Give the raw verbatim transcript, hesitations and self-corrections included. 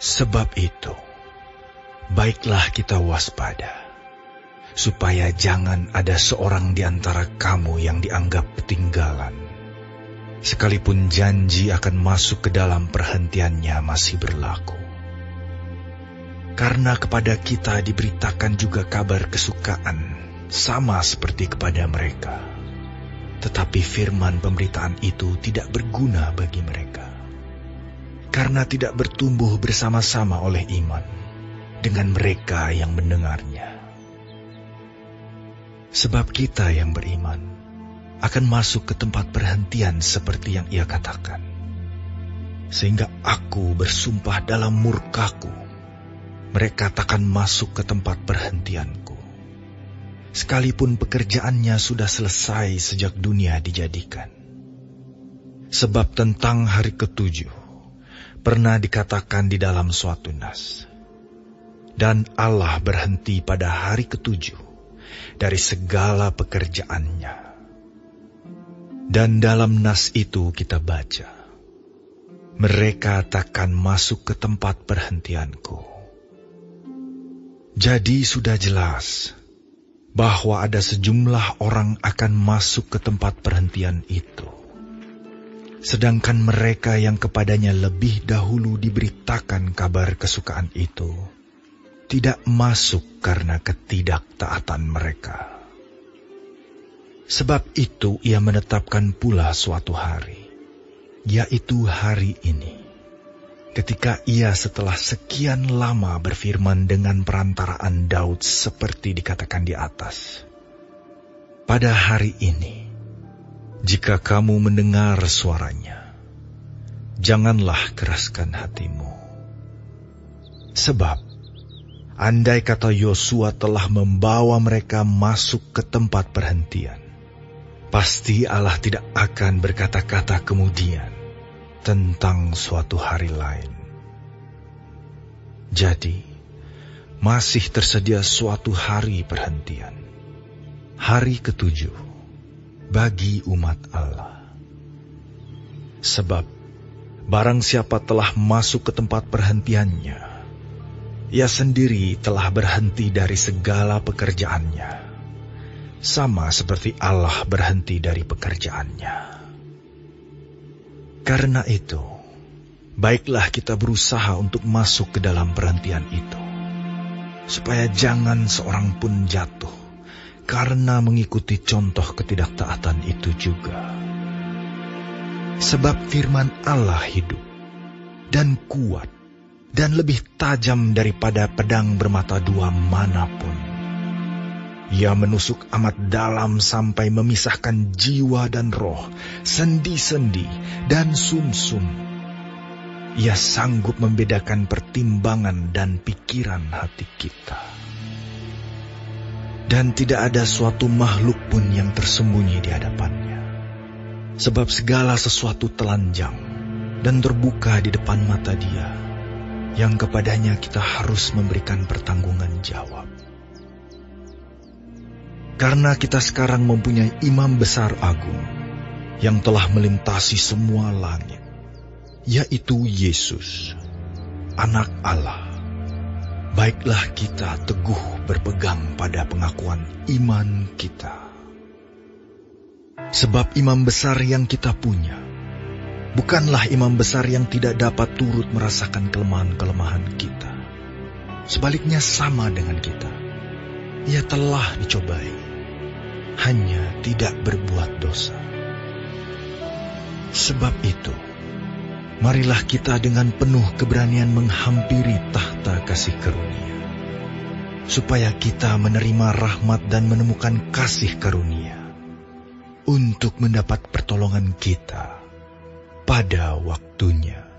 Sebab itu, baiklah kita waspada, supaya jangan ada seorang di antara kamu yang dianggap ketinggalan, sekalipun janji akan masuk ke dalam perhentiannya masih berlaku. Karena kepada kita diberitakan juga kabar kesukaan, sama seperti kepada mereka. Tetapi firman pemberitaan itu tidak berguna bagi mereka, karena tidak bertumbuh bersama-sama oleh iman dengan mereka yang mendengarnya. Sebab kita yang beriman akan masuk ke tempat perhentian seperti yang ia katakan. Sehingga aku bersumpah dalam murkaku, mereka takkan masuk ke tempat perhentianku, sekalipun pekerjaannya sudah selesai sejak dunia dijadikan. Sebab tentang hari ketujuh pernah dikatakan di dalam suatu nas, dan Allah berhenti pada hari ketujuh dari segala pekerjaannya. Dan dalam nas itu kita baca, mereka takkan masuk ke tempat perhentianku. Jadi sudah jelas bahwa ada sejumlah orang akan masuk ke tempat perhentian itu, sedangkan mereka yang kepadanya lebih dahulu diberitakan kabar kesukaan itu tidak masuk karena ketidaktaatan mereka. Sebab itu ia menetapkan pula suatu hari, yaitu hari ini, ketika ia setelah sekian lama berfirman dengan perantaraan Daud seperti dikatakan di atas. Pada hari ini, jika kamu mendengar suaranya, janganlah keraskan hatimu. Sebab, andai kata Yosua telah membawa mereka masuk ke tempat perhentian, pasti Allah tidak akan berkata-kata kemudian tentang suatu hari lain. Jadi, masih tersedia suatu hari perhentian, hari ketujuh, bagi umat Allah. Sebab, barang siapa telah masuk ke tempat perhentiannya, ia sendiri telah berhenti dari segala pekerjaannya, sama seperti Allah berhenti dari pekerjaannya. Karena itu, baiklah kita berusaha untuk masuk ke dalam perhentian itu, supaya jangan seorang pun jatuh karena mengikuti contoh ketidaktaatan itu juga. Sebab firman Allah hidup dan kuat dan lebih tajam daripada pedang bermata dua manapun. Ia menusuk amat dalam sampai memisahkan jiwa dan roh, sendi-sendi dan sumsum. Ia sanggup membedakan pertimbangan dan pikiran hati kita. Dan tidak ada suatu makhluk pun yang tersembunyi di hadapannya. Sebab segala sesuatu telanjang dan terbuka di depan mata Dia, yang kepadanya kita harus memberikan pertanggungan jawab. Karena kita sekarang mempunyai imam besar agung yang telah melintasi semua langit, yaitu Yesus, Anak Allah. Baiklah kita teguh berpegang pada pengakuan iman kita. Sebab imam besar yang kita punya bukanlah imam besar yang tidak dapat turut merasakan kelemahan-kelemahan kita. Sebaliknya sama dengan kita. Ia telah dicobai, hanya tidak berbuat dosa. Sebab itu, marilah kita dengan penuh keberanian menghampiri tahta kasih karunia, supaya kita menerima rahmat dan menemukan kasih karunia, untuk mendapat pertolongan kita pada waktunya.